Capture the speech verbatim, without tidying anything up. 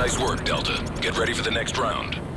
Nice work, Delta. Get ready for the next round.